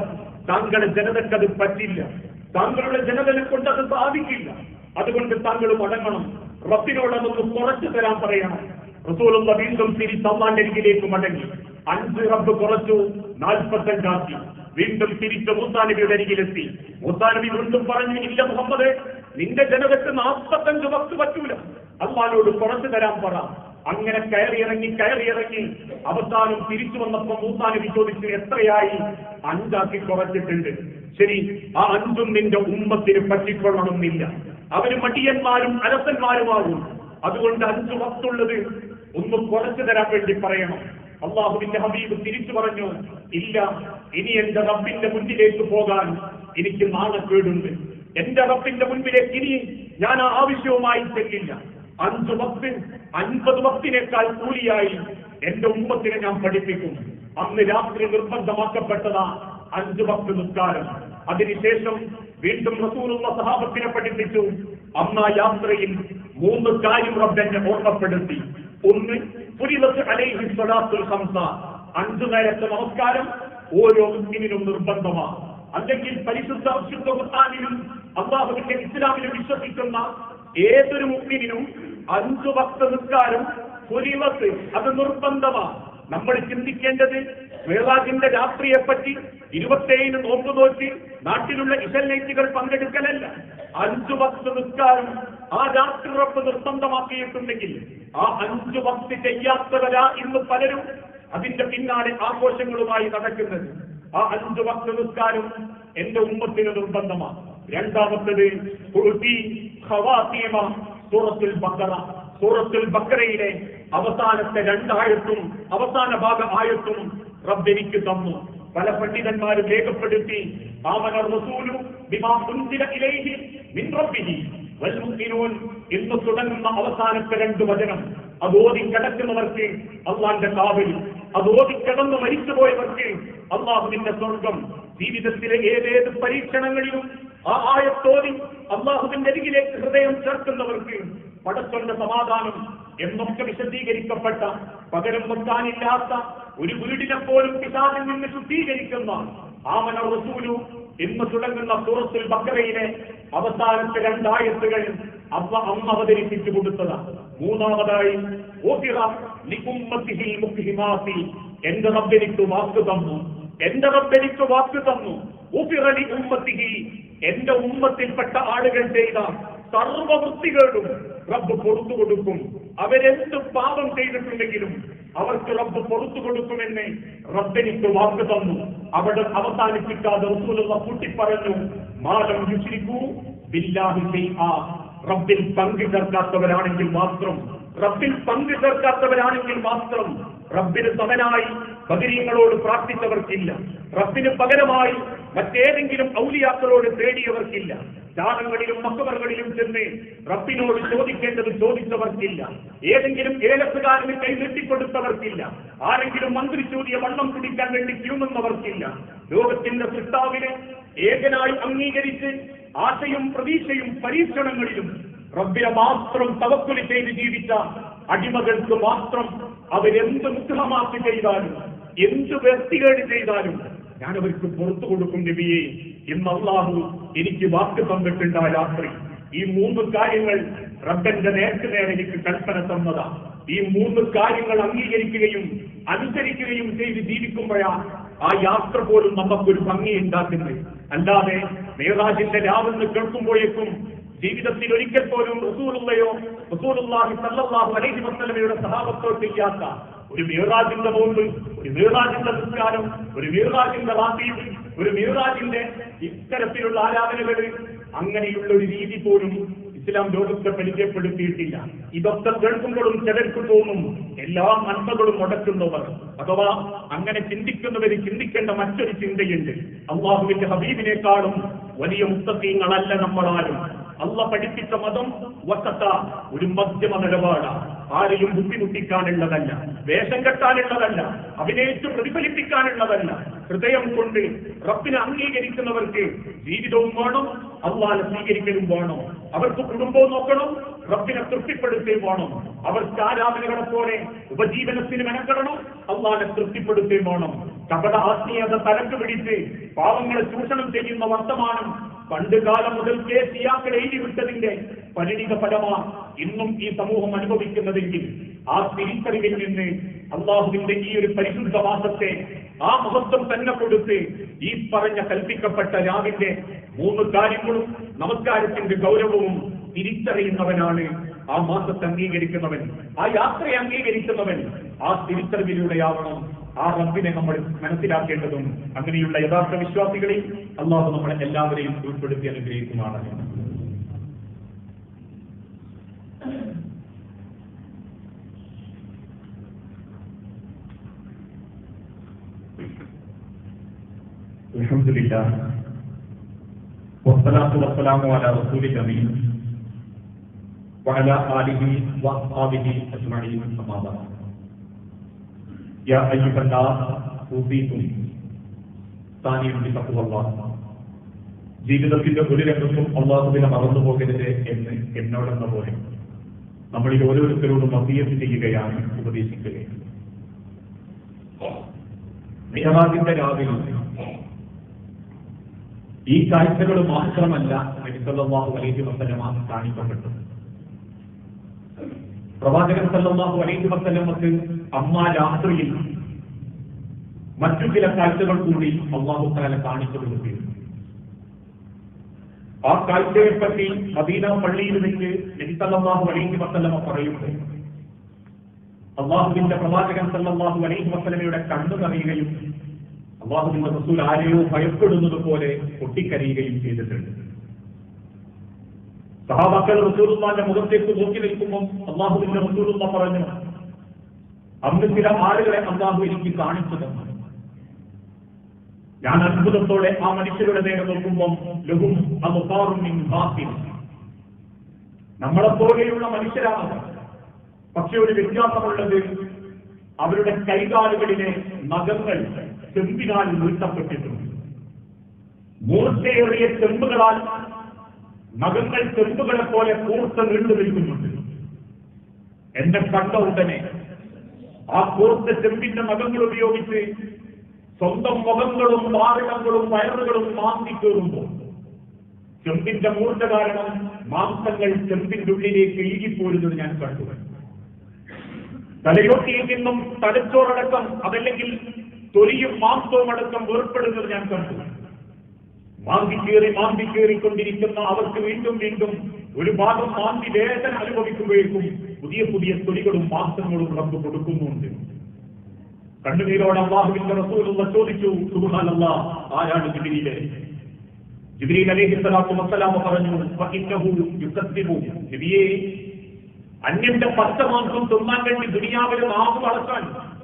താങ്കളുടെ ജനതക്കത് പറ്റില്ല, താങ്കളുടെ ജനതനെ കൊണ്ട് അത് സാധിക്കില്ല. അതുകൊണ്ട് താങ്കൾ മടങ്ങണം, റബ്ബിനോട് അതൊന്ന് കുറച്ചു തരാൻ പറയണം. റസൂലുള്ള വീണ്ടും തിരിച്ച് അല്ലാഹുവിന്റെ അരികിലേക്ക് മടങ്ങി. അഞ്ച് റബ്ബ് കുറച്ചു, നാൽപ്പത്തഞ്ചാക്കി. വീണ്ടും തിരിച്ച് മൂസാ നബിയുടെ അരികിലെത്തി. മൂസാ നബി വീണ്ടും പറഞ്ഞു, ഇല്ല മുഹമ്മദ്, നിന്റെ ജനതക്ക് നാൽപ്പത്തഞ്ച് വക്ത് പറ്റൂല, അല്ലാഹുവിനോട് കുറച്ചു തരാൻ പറ. അങ്ങനെ കയറിയിറങ്ങി കയറിയിറങ്ങി അവസാനം തിരിച്ചു വന്നപ്പോൾ മൂസാ നബി ചോദിച്ചു, എത്രയായി? അഞ്ചാക്കി കുറച്ചിട്ടുണ്ട്. ശരി, ആ അഞ്ചും നിന്റെ ഉമ്മത്തിന് പറ്റിക്കൊള്ളണമെന്നില്ല, അവര് മടിയന്മാരും അലസന്മാരുമാകും. അതുകൊണ്ട് അഞ്ചു വക്തുള്ളത് ഒന്ന് കുറച്ചു തരാൻ വേണ്ടി പറയണം. അള്ളാഹുവിന്റെ ഹബീബ് തിരിച്ചു പറഞ്ഞു, ഇല്ല, ഇനി എന്റെ റബ്ബിന്റെ മുന്നിലേക്ക് പോകാൻ എനിക്ക് നാണക്കേടുണ്ട്. എന്റെ റബ്ബിന്റെ മുൻപിലേക്ക് ഇനി ഞാൻ ആ ആവശ്യവുമായി ചെല്ലില്ല. അഞ്ചു വക്ത് അൻപത് വക്തിനേക്കാൾ കൂലിയായി എന്റെ ഉമ്മത്തിനെ ഞാൻ പഠിപ്പിക്കും. അന്ന് രാത്രി നിർബന്ധമാക്കപ്പെട്ടതാ അഞ്ചു വക്ത് നിസ്കാരം. അതിനുശേഷം വീണ്ടും റസൂലുള്ള സഹാബത്തിനെ പഠിപ്പിച്ചു. അന്ന് ആ യാത്രയിൽ മൂന്ന് കാര്യം റബ്ബെന്നെ ഓർമ്മപ്പെടുത്തി. ഒന്ന്, ഫുരിദത്ത് അലൈഹി സ്വലാത്തുൽ ഖംസ, അഞ്ചു നേരത്തെ നമസ്കാരം ഓരോ മുസ്ലിമിനും നിർബന്ധമാണ്. അല്ലെങ്കിൽ പരിശുദ്ധ വിശുദ്ധ ഖുർആനിലും അല്ലാഹുവിന്റെ ഇസ്ലാമിലും വിശ്വസിക്കുന്ന ഏതൊരു മുസ്ലിമിനും അഞ്ചു വക്ത് നിസ്കാരം ഫുരിദത്ത്, അത് നിർബന്ധമാണ്. നമ്മൾ ചിന്തിക്കേണ്ടത് മിഅ്റാജിന്റെ രാത്രിയെപ്പറ്റി ഇരുപത്തേഴിന് നോമ്പ് നോക്കി നാട്ടിലുള്ള ഇശൽ നൈറ്റുകൾ പങ്കെടുക്കലല്ല. അഞ്ചു വക്ത് നിസ്കാരം ആ രാത്രി റബ്ബ് നിർബന്ധമാക്കിയിട്ടുണ്ടെങ്കിൽ ആ അഞ്ചു വക്ത് ചെയ്യാത്തവരാ ഇന്ന് പലരും അതിന്റെ പിന്നാലെ ആഘോഷങ്ങളുമായി നടക്കുന്നത്. ആ അഞ്ചു വക്ത് നിസ്കാരം എന്റെ ഉമ്മത്തിന് നിർബന്ധമാണ്. രണ്ടാമത്തത് സൂറത്തുൽ ബഖറ. സൂറത്തുൽ ബഖറയിലെ അവസാനത്തെ രണ്ടായത്തും അവസാന ഭാഗ ആയത്തും റബ്ബ് എനിക്ക് തന്നു. പല പണ്ഡിതന്മാരും രേഖപ്പെടുത്തി, ആമന റസൂലു ബിമാ ഉൻസില ഇലൈഹി മിൻ റബ്ബിഹി വൽ മുഅ്മിനൂൻ എന്ന് തുടങ്ങുന്ന അവസാനത്തെ രണ്ട് വചനം അത് ഓതി കിടക്കുന്നവർക്ക് അള്ളാന്റെ കാവൽ, അത് ഓതി കിടന്ന് മരിച്ചുപോയവർക്ക് അള്ളാഹുവിന്റെ സ്വർഗം. ജീവിതത്തിലെ ഏതേത് പരീക്ഷണങ്ങളിലും ആ ആയത്തോതി അള്ളാഹുവിന്റെ അരികിലേക്ക് ഹൃദയം ചേർക്കുന്നവർക്ക് പടച്ചവന്റെ സമാധാനം എന്നൊക്കെ വിശദീകരിക്കപ്പെട്ട, പകരം വെക്കാനില്ലാത്ത ഒരു വീടിനെ പോലും പിശാചിൽ നിന്ന് ശുദ്ധീകരിക്കുന്ന ആമന റസൂലു എന്ന് തുടങ്ങുന്ന സൂറത്തുൽ ബഖറയിലെ അവസാനത്തെ രണ്ടായത്തുകൾ അമ്മ അമ്മ അവതരിപ്പിച്ചു കൊടുത്തതാണ്. മൂന്നാമതായി എന്റെ റബ്ബെനിക്ക് വാക്ക് തന്നു, എന്റെ റബ്ബെനിക്ക് വാക്ക് തന്നു. ഉമ്മത്തിഹി, എന്റെ ഉമ്മത്തിൽപ്പെട്ട ആളുകൾ ചെയ്ത സർവവൃത്തികളും റബ്ബ് പുറത്തു കൊടുക്കും. അവരെന്ത് പാപം ചെയ്തിട്ടുണ്ടെങ്കിലും അവർക്ക് റബ്ബ് പുറത്തു കൊടുക്കുമെന്ന് റബ്ബെനിക്ക് വാക്ക് തന്നു. അവിടെ അവസാനിപ്പിക്കാതെ റസൂലുള്ള കൂട്ടിപ്പറഞ്ഞു, മാലം യുശ്രികൂ ബില്ലാഹി ശൈആ, റബ്ബിൽ പങ്കു ചേർക്കാത്തവരാണെങ്കിൽ മാത്രം, റബ്ബിൽ പങ്കു ചേർക്കാത്തവരാണെങ്കിൽ മാത്രം റബ്ബിന് സമനായി ബദരീങ്ങളോട് പ്രാർത്ഥിച്ചവർക്കില്ല, റബ്ബിന് പകരമായി മറ്റേതെങ്കിലും ഔലിയാക്കളോട് തേടിയവർക്കില്ല, ദാനങ്ങളിലും മക്കബറുകളിലും ചെന്ന് റബ്ബിനോട് ചോദിക്കേണ്ടത് ചോദിച്ചവർക്കില്ല, ഏതെങ്കിലും ഏലസുകാരന് കൈനെട്ടിക്കൊടുത്തവർക്കില്ല, ആരെങ്കിലും മന്ത്രിച്ചൂതിയ വണ്ണം പിടിക്കാൻ വേണ്ടി ക്യൂന്നുന്നവർക്കില്ല. ലോകത്തിന്റെ സൃഷ്ടാവിനെ ഏകനായി അംഗീകരിച്ച് ആശയും പ്രതീക്ഷയും പരീക്ഷണങ്ങളിലും റബ്ബിനെ മാത്രം തവക്കുൽ ചെയ്ത് ജീവിച്ച അടിമകൾക്ക് മാത്രം അവരെന്ത് മുഖമാക്കി ചെയ്താലും എന്ത് വ്യക്തികേട് ചെയ്താലും ഞാൻ അവർക്ക് പുറത്തു കൊടുക്കും നബിയെ എന്ന് അല്ലാഹു എനിക്ക് വാക്ക് തന്നിട്ടുണ്ട്. ആ രാത്രി ഈ മൂന്ന് കാര്യങ്ങൾ റബ്ബന്റെ നേർക്ക് നേരെ എനിക്ക് കൽപ്പന തന്നതാ. ഈ മൂന്ന് കാര്യങ്ങൾ അംഗീകരിക്കുകയും അനുസരിക്കുകയും ചെയ്ത് ജീവിക്കുമ്പോഴാണ് ആ യാത്ര പോലും നമുക്കൊരു ഭംഗി ഉണ്ടാക്കുന്നത്. അല്ലാതെ മിഅ്റാജിന്റെ രാവെന്ന് കേൾക്കുമ്പോഴേക്കും ജീവിതത്തിൽ ഒരിക്കൽ പോലും റസൂലുള്ളയോ റസൂലുള്ളാഹി സ്വല്ലല്ലാഹു അലൈഹി വസല്ലമയുടെ സഹാബത്തോ ചെയ്യാത്ത ഒരു മിഅ്റാജിന്റെ നോമ്പ്, ഒരു മിഅ്റാജിന്റെ നിസ്കാരം, ഒരു മിഅ്റാജിന്റെ റാത്തീബ്, ഒരു മിഅ്റാജിന്റെ ഇത്തരത്തിലുള്ള ആരാധനകൾ, അങ്ങനെയുള്ള ഒരു രീതി പോലും ഇസ്ലാം ലോകത്തെ പരിചയപ്പെടുത്തിയിട്ടില്ല. ഇതൊക്കെ കേൾക്കുമ്പോഴും ചിലർക്ക് തോന്നും എല്ലാ നന്മകളും മുടക്കുന്നവർ, അഥവാ അങ്ങനെ ചിന്തിക്കുന്നവര് ചിന്തിക്കേണ്ട മറ്റൊരു ചിന്തയുണ്ട്. അല്ലാഹുവിന്റെ ഹബീബിനേക്കാളും വലിയ മുത്തഖീങ്ങളല്ല നമ്മളാരും. അള്ള പഠിപ്പിച്ച മതം വസത, ഒരു മധ്യമ നിലപാടാണ്. ആരെയും ബുദ്ധിമുട്ടിക്കാനുള്ളതല്ല, വേഷം കെട്ടാനുള്ളതല്ല, അഭിനയിച്ച് പ്രതിഫലിപ്പിക്കാനുള്ളതല്ല, ഹൃദയം കൊണ്ട് റബ്ബിനെ അംഗീകരിക്കുന്നവർക്ക് ജീവിതവും വേണം, അല്ലാഹുവിനെ സ്വീകരിക്കലും വേണം. അവർക്ക് കുടുംബവും നോക്കണം, റബ്ബിനെ തൃപ്തിപ്പെടുത്തുകയും വേണം. അവർക്ക് ആരാധനകളെ പോലെ ഉപജീവനത്തിന് മെനക്കെടണം, അല്ലാഹുവിനെ തൃപ്തിപ്പെടുത്തുകയും വേണം. കപട ആത്മീയത തലക്ക് പിടിച്ച് പാവങ്ങളെ ചൂഷണം ചെയ്യുന്ന വർത്തമാനം പണ്ട് കാലം മുതൽക്കേ സിയാക്കൾ എഴുതി വിട്ടതിന്റെ പരിണിത ഫലമാ ഇന്നും ഈ സമൂഹം അനുഭവിക്കുന്നതെങ്കിൽ ആ തിരിച്ചറിവിൽ നിന്ന് അള്ളാഹുവിന്റെ ഈ ഒരു പരിശുദ്ധ മാസത്തെ ആ മഹത്വം തന്നെ കൊടുത്ത് ഈ പറഞ്ഞ കൽപ്പിക്കപ്പെട്ട രാവിന്റെ മൂന്ന് കാര്യങ്ങളും നമസ്കാരത്തിന്റെ ഗൗരവവും തിരിച്ചറിയുന്നവനാണ് ആ മാസത്തെ അംഗീകരിക്കുന്നവൻ, ആ യാത്രയെ അംഗീകരിക്കുന്നവൻ. ആ തിരിച്ചറിവിലൂടെയാവണം ആ റബ്ബിനെ നമ്മൾ മനസ്സിലാക്കേണ്ടതും. അങ്ങനെയുള്ള യഥാർത്ഥ വിശ്വാസികളിൽ അല്ലാഹു നമ്മളെ എല്ലാവരെയും ഉൾപ്പെടുത്തി അനുഗ്രഹിക്കുന്നതാണ്. അൽഹംദുലില്ലാഹ് വസ്സലാത്തു വസ്സലാമു അലാ റസൂലിൽ അമീൻ വഅലാ ആലിഹി വഅസ്ഹാബിഹി അജ്മഈൻ. അമ്മാ ബഅദ്. യാ അയ്യുഹന്നാസ് ഉസീകും താനിയും ബിതഖ്വല്ലാഹ്. ജീവിതത്തിന്റെ ഒരു രംഗത്തും അല്ലാഹുവിനെ മറന്നു പോകരുത് എന്ന് എന്നോടെന്ന പോലെ നമ്മളിൽ ഓരോരുത്തരോടും വസിയത്ത് ചെയ്യുകയാണ്, ഉപദേശിക്കുകയാണ്. മിഅ്റാജിന്റെ രാവിലെ ഈ കാഴ്ചകൾ മാത്രമല്ല നബി സല്ലല്ലാഹു അലൈഹി വസല്ലം കാണിക്കപ്പെട്ടത്. പ്രവാചകൻ സല്ലല്ലാഹു അലൈഹി വസല്ലമക്ക് അമ്മ രാത്രിയിൽ മറ്റു ചില കാഴ്ചകൾ കൂടി അല്ലാഹു തആല കാണിച്ചു കൊടുത്തിരുന്നു. ആ കാഴ്ചയെ പറ്റി മദീന പള്ളിയിൽ വെച്ച് നബി സല്ലല്ലാഹു അലൈഹി വസല്ലമ പറയുന്നു, അല്ലാഹുവിന്റെ പ്രവാചകൻ സല്ലല്ലാഹു അലൈഹി വസല്ലമയുടെ കണ്ണു നിറയുകയും അല്ലാഹുവിന്റെ റസൂൽ ആരെയോ ഭയപ്പെടുന്നത് പോലെ പൊട്ടിക്കരയുകയും ചെയ്തിട്ടുണ്ട്. സഹാബാക്കൾ റസൂലുള്ളാഹിന്റെ മുഖത്തേക്ക് നോക്കി നിൽക്കുമ്പോൾ അല്ലാഹുവിന്റെ റസൂലുള്ളാഹി പറഞ്ഞു, അന്ന് ചില ആളുകളെ അല്ലാഹു എനിക്ക് കാണിച്ചു തന്നു. ഞാൻ അത്ഭുതത്തോടെ ആ മനുഷ്യരുടെ നേരെ നോക്കുമ്പോൾ ലഹും അബ്സാറുൻ മിൻ ബാത്തിൻ, നമ്മളെപ്പോലെയുള്ള മനുഷ്യരാണ്. പക്ഷെ ഒരു വ്യത്യാസമുള്ളത്, അവരുടെ കൈകാലുകളിലെ നഖങ്ങൾ ചെമ്പിനാൽ വീഴ്ത്തപ്പെട്ടിട്ടുണ്ട്. മൂർച്ചയേറിയ ചെമ്പുകളാൽ നഖങ്ങൾ ചെമ്പുകളെ പോലെ കൂർത്ത് നീണ്ടു നിൽക്കുന്നുണ്ട്. എന്നെ കണ്ട ഉടനെ ആ കൂർത്ത ചെമ്പിന്റെ നഖങ്ങൾ ഉപയോഗിച്ച് സ്വന്തം മുഖങ്ങളും വാറിടങ്ങളും വയറുകളും മാന്തി കയറുമ്പോൾ ചെമ്പിന്റെ മൂർച്ച കാരണം മാംസങ്ങൾ ചെമ്പിന്റെ ഉള്ളിലേക്ക് ഇഴുകിപ്പോരുന്നത് ഞാൻ കണ്ടു. തലയോട്ടിയിൽ നിന്നും തലച്ചോറടക്കം അതല്ലെങ്കിൽ തൊലിയും മാംസവും അടക്കം വേർപ്പെടുന്നത് ഞാൻ കണ്ടു. മാന്തിക്കേറി മാന്തിക്കേറിക്കൊണ്ടിരിക്കുന്ന അവർക്ക് വീണ്ടും വീണ്ടും ഒരു ഭാഗം മാന്തി വേദന അനുഭവിക്കുമ്പോഴേക്കും പുതിയ പുതിയ തൊലികളും മാംസങ്ങളും റബ്ബ് കൊടുക്കുന്നുണ്ട്. കണ്ണുനീരോടെ അല്ലാഹുവിന്റെ റസൂലുള്ള ചോദിച്ചു, സുബ്ഹാനല്ലാഹ്, ആരാണ് ജിബ്രീൽ? ജിബ്രീൽ അലൈഹിസ്സലാത്തു വസ്സലാം പറഞ്ഞു, ഫഇന്നഹു യുകദ്ദിബു. നബിയേ, അന്യന്റെ പച്ചമാംസം തിന്നാൻ വേണ്ടി ദുനിയാവിൽ നാവ് വളർത്താൻ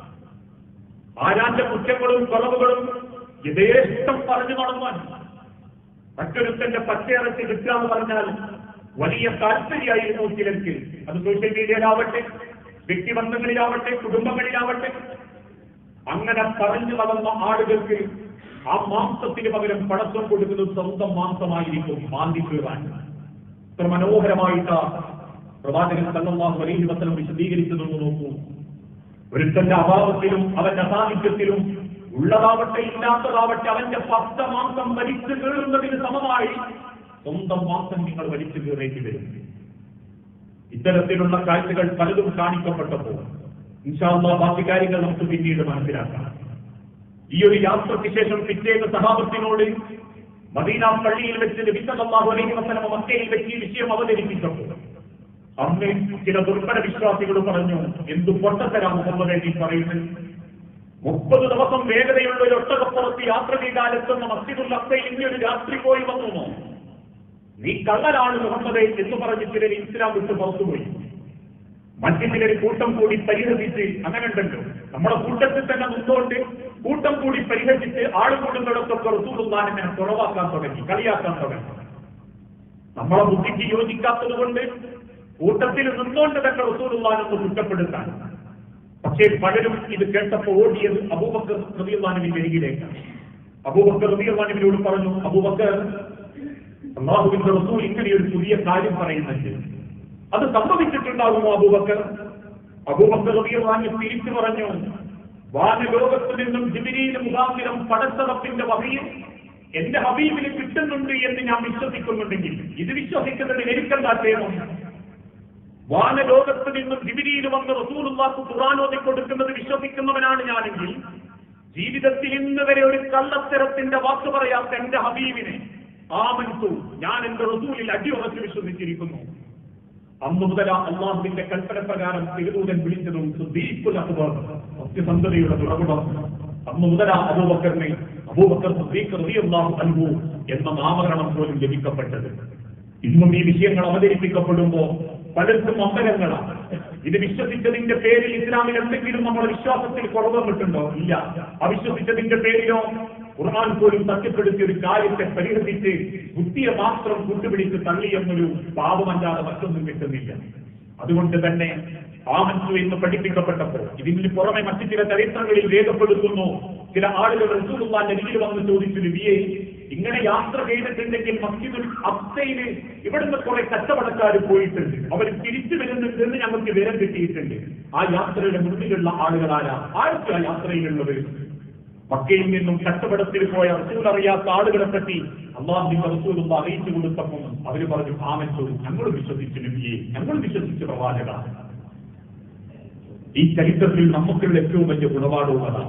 ആരാന്റെ കുറ്റങ്ങളും കുറവുകളും യഥേഷ്ടം പറഞ്ഞു നടന്നാൻ മറ്റൊരുത്തന്റെ പച്ചയിറച്ചി കിട്ടുക എന്ന് പറഞ്ഞാൽ വലിയ താല്പര്യമായിരുന്നു ചിലർക്ക്. അത് സോഷ്യൽ മീഡിയയിലാവട്ടെ, വ്യക്തിബന്ധങ്ങളിലാവട്ടെ, കുടുംബങ്ങളിലാവട്ടെ. അങ്ങനെ പറഞ്ഞു നടന്ന ആളുകൾക്ക് ആ മാംസത്തിന് പകരം പടക്കം കൊടുക്കുന്നത് സ്വന്തം മാംസമായിരിക്കും മാന്തി കീറാൻ. ഇത്ര മനോഹരമായിട്ട് പ്രവാചകൻ സല്ലല്ലാഹു അലൈഹി വസല്ലം വിശദീകരിച്ചതെന്ന് നോക്കൂ. ഒരുത്തന്റെ അഭാവത്തിലും അവന്റെ സാന്നിധ്യത്തിലും ഉള്ളതാവട്ടെ ഇല്ലാത്തതാവട്ടെ അവന്റെ പച്ച മാംസം വലിച്ചു കീറുന്നതിന് സമമായി സ്വന്തം മാംസം നിങ്ങൾ വലിച്ചു കീറേണ്ടി വരും. ഇത്തരത്തിലുള്ള കാഴ്ചകൾ പലതും കാണിക്കപ്പെട്ടപ്പോൾ ഇൻഷാ അല്ലാഹ് ബാക്കി കാര്യങ്ങൾ നമുക്ക് പിന്നീട് മനസ്സിലാക്കാം. ഈ ഒരു യാത്രയ്ക്ക് ശേഷം പിറ്റേന്ന് സഹാബത്തിനോട് മദീന പള്ളിയിൽ വെച്ച് നബി സല്ലല്ലാഹു അലൈഹി വസല്ലം മക്കയിൽ വെച്ച് ഈ വിഷയം അവതരിപ്പിച്ചപ്പോൾ അന്ന് ചില ദുർബല വിശ്വാസികൾ പറഞ്ഞു, എന്തു പൊട്ടത്തരാ മുഹമ്മദ് ഈ പറയുന്നത്? മുപ്പത് ദിവസം വേഗതയുള്ള ഒരു ഒട്ടകപ്പുറത്ത് യാത്ര ചെയ്താലെത്തുന്ന മസ്ജിദുൽ അഖ്സയിൽ ഇന്നൊരു രാത്രി പോയി വന്നു. നീ കള്ളനാണ് മുഹമ്മദ് എന്ന് പറഞ്ഞ് ചിലർ ഇസ്ലാം വിട്ട് പുറത്തുപോയി. മറ്റു ചിലർ കൂട്ടം കൂടി പരിഹസിച്ച്, അങ്ങനെ ഉണ്ടല്ലോ, നമ്മുടെ കൂട്ടത്തിൽ തന്നെ മുന്നോട്ട് കൂട്ടം കൂടി പരിഹസിച്ച് ആള് കൂടുന്നിടത്തൊക്കെ റസൂലുള്ളാഹിനെ കുറവാക്കാൻ തുടങ്ങി, കളിയാക്കാൻ തുടങ്ങി. നമ്മളെ ബുദ്ധിക്ക് യോജിക്കാത്തത് കൊണ്ട് കൂട്ടത്തിൽ നിന്നുകൊണ്ട് തന്നെ റസൂലുള്ളാഹിനെ കുറ്റപ്പെടുത്താൻ. പക്ഷേ പലരും ഇത് കേട്ടപ്പോൾ ഓടിയത് അബൂബക്കർ റളിയല്ലാഹു അൻഹുവിന്റെ അരികിലേക്കാണ്. അബൂബക്കർ റളിയല്ലാഹു അൻഹുവിനോട് പറഞ്ഞു, അബൂബക്കർ, അല്ലാഹുവിന്റെ റസൂൽ ഇങ്ങനെയൊരു പുതിയ കാര്യം പറയുന്നുണ്ട്, അത് സംഭവിച്ചിട്ടുണ്ടാകുമോ അബൂബക്കർ? അബൂബക്കർ റളിയല്ലാഹു അൻഹു തിരിച്ചു പറഞ്ഞു, വാനലോകത്തു നിന്നും ജിബ്രീൽ മുഖാന്തരം പടച്ചറപ്പിന്റെ വഹയിൽ എന്റെ ഹബീബിന് കിട്ടുന്നുണ്ട് എന്ന് ഞാൻ വിശ്വസിക്കുന്നുണ്ടെങ്കിൽ ഇത് വിശ്വസിക്കുന്നതിൽ എനിക്കെന്താ ചെയ്യണം? വാനലോകത്ത് നിന്നും ജിബ്രീൽ വന്ന് റസൂലുള്ളാഹിക്ക് ഖുർആൻ ഓതി കൊടുക്കുന്നത് വിശ്വസിക്കുന്നവനാണ് ഞാനെങ്കിൽ ജീവിതത്തിൽ ഇന്ന് വരെ ഒരു കള്ളത്തരത്തിന്റെ വാക്ക് പറയാത്ത എന്റെ ഹബീബിനെ ആമൻതു, ഞാൻ എന്റെ റസൂലിൽ അടിയുറച്ച് വിശ്വസിച്ചിരിക്കുന്നു. അന്നു മുതൽ അള്ളാഹുവിന്റെ കൽപ്പന പ്രകാരം തിരുദൂതൻ വിളിച്ചതും സിദ്ദീഖുൽ അക്ബർ, സത്യസന്ധതയുടെ ഉറവിടം. അന്നു മുതൽ അബൂബക്കറിനെ അബൂബക്കർ സിദ്ദീഖ് റളിയല്ലാഹു അൻഹു എന്ന നാമകരണം പോലും ലഭിക്കപ്പെട്ടത്. ഇന്നും ഈ വിഷയങ്ങൾ അവതരിപ്പിക്കപ്പെടുമ്പോ പലർക്കും അമ്പലങ്ങളാണ്. ഇത് വിശ്വസിച്ചതിന്റെ പേരിൽ ഇസ്ലാമിൽ എന്തെങ്കിലും നമ്മുടെ വിശ്വാസത്തിൽ കുറവ് വന്നിട്ടുണ്ടോ? ഇല്ല. അവിശ്വസിച്ചതിന്റെ പേരിലോ ഖുർആൻ പോലും സത്യപ്പെടുത്തിയ ഒരു കാര്യത്തെ പരിഹരിച്ച് ബുദ്ധിയെ മാത്രം കൂട്ടുപിടിച്ച് തള്ളിയെന്നൊരു പാപമല്ലാതെ മറ്റൊന്നും കിട്ടുന്നില്ല. അതുകൊണ്ട് തന്നെ ആമൻതു എന്ന് പഠിപ്പിക്കപ്പെട്ടപ്പോൾ ഇതിന് പുറമെ മറ്റു ചില ചരിത്രങ്ങളിൽ രേഖപ്പെടുത്തുന്നു, ചില ആളുകൾ റസൂലുള്ളാഹിന്റെ അരികിൽ വന്ന് ചോദിച്ചു, നബിയേ, ഇങ്ങനെ യാത്ര ചെയ്തിട്ടുണ്ടെങ്കിൽ മസ്ജിദുൽ അഖ്സയില് ഇവിടുന്ന് കുറെ കച്ചവടക്കാർ പോയിട്ടുണ്ട്, അവർ തിരിച്ചു വരുന്നുണ്ടെന്ന് ഞങ്ങൾക്ക് വിവരം കിട്ടിയിട്ടുണ്ട്. ആ യാത്രയുടെ മുന്നിലുള്ള ആളുകളാരാ? ആർക്കും ആ യാത്രയിലുള്ളത്? മക്കയിൽ നിന്നും കച്ചവടത്തിൽ പോയ റസൂൽ അറിയാത്ത ആളുകളെ പറ്റി അല്ലാഹുവിന്റെ റസൂലുള്ള അറിയിച്ചു കൊടുത്തപ്പോൾ അവർ പറഞ്ഞു, ആമൻതു, ഞങ്ങൾ വിശ്വസിച്ചു നബിയെ, ഞങ്ങൾ വിശ്വസിച്ച പ്രവാചക. ഈ ചരിത്രത്തിൽ നമുക്കുള്ള ഏറ്റവും വലിയ ഗുണപാഠവുമാണ്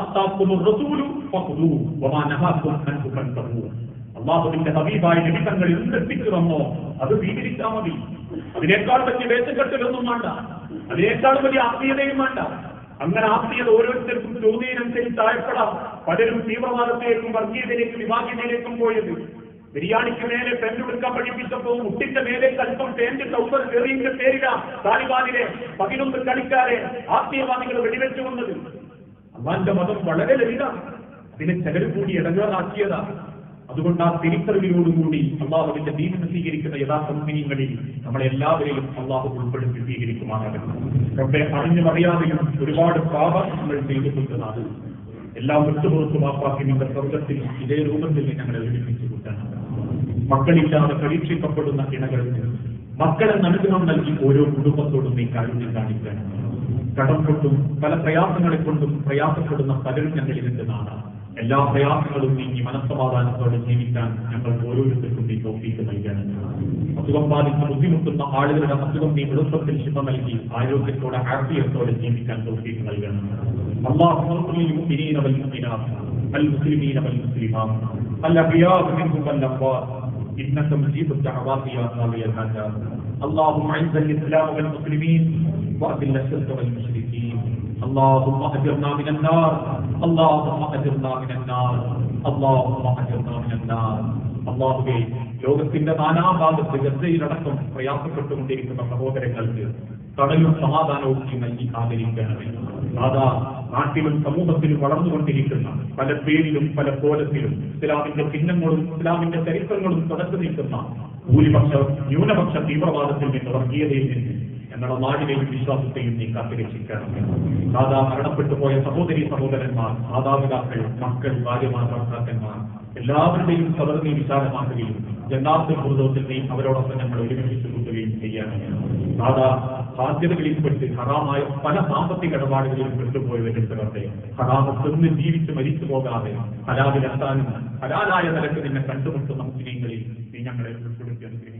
അള്ളാഹുവിന്റെ ഹബീബായ നബി തങ്ങൾ എന്തെത്തിച്ചു തന്നോ അത് സ്വീകരിച്ചാൽ മതി. അതിനേക്കാൾ വലിയ വേഷക്കെട്ടിലൊന്നും വേണ്ട, അതിനേക്കാൾ വലിയ ആത്മീയതയും വേണ്ട. അങ്ങനെ ആത്മീയത ഓരോരുത്തർക്കും തോന്നിയതനുസരിച്ചായപ്പെടാം പലരും തീവ്രവാദത്തിലേക്കും വർഗീയതയിലേക്കും വിഭാഗീയതയിലേക്കും പോയത്. ബിരിയാണിക്ക് മേലെ പെണ്ണെടുക്കാൻ പഠിപ്പിച്ചപ്പോ മുട്ടിന്റെ മേലെ അല്പം പേന്റ് സൗദർ ചെറിയ പേരില താലിബാനിലെ പതിനൊന്ന് കളിക്കാരെ ആത്മീയവാദികൾ വെടിവെച്ചു കൊണ്ടത്. അള്ളാന്റെ മതം വളരെ ലളിതാണ്, അതിനെ ചിലർ കൂടി ഇടങ്ങേറാക്കിയതാ. അതുകൊണ്ട് ആ തിരിച്ചറിവിനോടുകൂടി അള്ളാഹുവിന്റെ ദീനിനെ സ്വീകരിക്കുന്ന യഥാർത്ഥ മുഅ്മിനീങ്ങളിൽ നമ്മളെല്ലാവരെയും അള്ളാഹു ഉൾപ്പെടുത്തി സ്വീകരിക്കുമാറാകണം. റബ്ബേ, അറിഞ്ഞും അറിയാതെയും ഒരുപാട് പാപങ്ങൾ ചെയ്തിട്ടുള്ളതാണ്. എല്ലാം വിട്ടുപുറത്തു മാപ്പാക്കി നിങ്ങളുടെ സ്വർഗത്തിൽ ഇതേ രൂപത്തിൽ ഞങ്ങളെ ഒരുമിച്ച് കൂട്ടാണ്. മക്കളില്ലാതെ പരീക്ഷിക്കപ്പെടുന്ന ഇണകൾ മക്കളെന്ന് അനുഗ്രഹം നൽകി ഓരോ കുടുംബത്തോടും നീ കാരുണ്യം കാണിക്കണം. കടം കൊണ്ടും പല പ്രയാസങ്ങളെ കൊണ്ടും പ്രയാസപ്പെടുന്ന പലരും ഞങ്ങളിരുന്ന് നാടാണ്. എല്ലാ പ്രയാസങ്ങളും നീങ്ങി മനസ്സമാധാനത്തോടെ ജീവിക്കാൻ ഞങ്ങൾ ഓരോരുത്തർക്കും നീ തൗഫീഖ് നൽകണം. അസുഖം ബാധിച്ച് ബുദ്ധിമുട്ടുന്ന ആളുകളുടെ അസുഖം നീ എളുപ്പത്തിൽ ശിഫ നൽകി ആരോഗ്യത്തോടെ ആഫിയത്തോടെ ജീവിക്കാൻ തൗഫീഖ് നൽകണം. അല്ലാഹുമ്മ ലിൽ മുഅ്മിനീന വൽ മുഅ്മിനാത്ത് വൽ മുസ്ലിമീന വൽ മുസ്ലിമാത്ത് അൽ അഹ്യാഇ മിൻഹും വൽ അംവാത്ത് إنك مجيب الدعوات يا قاضي الحاجات. اللهم أعز الإسلام والمسلمين وأذل الشرك والمشركين. اللهم أجرنا من النار اللهم أجرنا من النار اللهم أجرنا من النار. അല്ലാഹുവേ, ലോകത്തിന്റെ നാനാഭാഗത്ത് ഗസയിലടക്കം പ്രയാസപ്പെട്ടുകൊണ്ടിരിക്കുന്ന സഹോദരങ്ങൾക്ക് കടലും സമാധാനവും നൽകി ആദരിക്കണമേ. അതാ നാട്ടിലും സമൂഹത്തിലും വളർന്നുകൊണ്ടിരിക്കുന്ന പല പേരിലും പല കോലത്തിലും ഇസ്ലാമിന്റെ ചിഹ്നങ്ങളും ഇസ്ലാമിന്റെ ചരിത്രങ്ങളും തുടച്ചു നിൽക്കുന്ന ഭൂരിപക്ഷ ന്യൂനപക്ഷ തീവ്രവാദത്തിൽ നിന്ന് വർഗീയതയിൽ നിന്ന് ഞങ്ങളുടെ നാടിനെയും വിശ്വാസത്തെയും നീ കാത്തുരക്ഷിക്കണമേ. സാധാ മരണപ്പെട്ടു പോയ സഹോദരി സഹോദരന്മാർ, മാതാപിതാക്കൾ, മക്കൾ, ഭാര്യമാർ, ഭർത്താക്കന്മാർ എല്ലാവരുടെയും സദർ നീ വിശാലമാക്കുകയും ജന്നാത്തുൽ ഫിർദൗസിൽ നീ അവരോടൊപ്പം ഞങ്ങൾ ഒരുമിച്ച് കൂട്ടുകയും ചെയ്യണമേ. സാധാ സാധ്യതകളിൽപ്പെട്ട് ഹറാമായ പല സാമ്പത്തിക ഇടപാടുകളിലും പെട്ടുപോയവരുടെ ഹറാമ തിന്ന് ജീവിച്ച് മരിച്ചു പോകാതെ ഹലാലിലെത്താനും ഹലാലായ നിലക്ക് നിന്നെ കണ്ടുമുട്ടുന്ന മുസ്ലിങ്ങളിൽ നീ ഞങ്ങളെ ഉൾപ്പെടുത്തി